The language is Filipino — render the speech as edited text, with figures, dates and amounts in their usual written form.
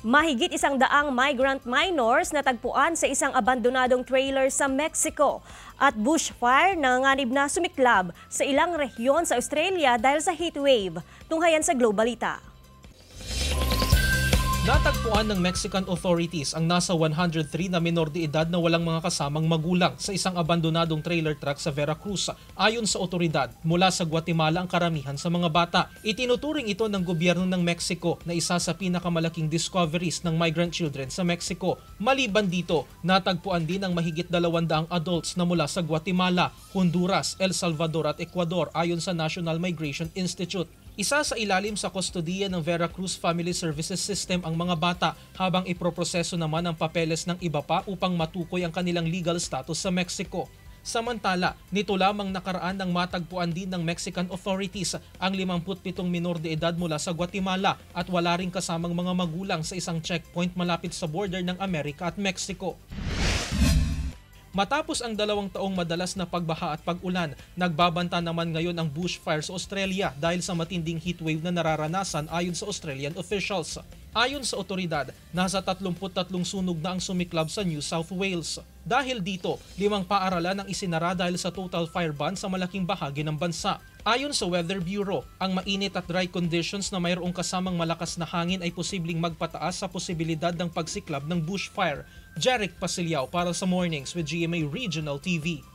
Mahigit 100 migrant minors na tagpuan sa isang abandonadong trailer sa Mexico at bushfire nanganganib na sumiklab sa ilang rehiyon sa Australia dahil sa heatwave. Tunghayan sa Globalita. Natagpuan ng Mexican authorities ang nasa 103 na menor de edad na walang mga kasamang magulang sa isang abandonadong trailer truck sa Veracruz. Ayon sa otoridad, mula sa Guatemala ang karamihan sa mga bata. Itinuturing ito ng gobyerno ng Mexico na isa sa pinakamalaking discoveries ng migrant children sa Mexico. Maliban dito, natagpuan din ang mahigit 200 adults na mula sa Guatemala, Honduras, El Salvador at Ecuador ayon sa National Migration Institute. Isa sa ilalim sa kustodiya ng Veracruz Family Services System ang mga bata habang iproproseso naman ang papeles ng iba pa upang matukoy ang kanilang legal status sa Mexico. Samantala, nito lamang nakaraan nang matagpuan din ng Mexican authorities ang 57 minor de edad mula sa Guatemala at wala ring kasamang mga magulang sa isang checkpoint malapit sa border ng Amerika at Mexico. Matapos ang 2 taong madalas na pagbaha at pag-ulan, nagbabanta naman ngayon ang bushfire sa Australia dahil sa matinding heatwave na nararanasan ayon sa Australian officials. Ayon sa otoridad, nasa 33 sunog na ang sumiklab sa New South Wales. Dahil dito, 5 paaralan ang isinara dahil sa total fire ban sa malaking bahagi ng bansa. Ayon sa Weather Bureau, ang mainit at dry conditions na mayroong kasamang malakas na hangin ay posibleng magpataas sa posibilidad ng pagsiklab ng bushfire. Jarek Pasiliao para sa Mornings with GMA Regional TV.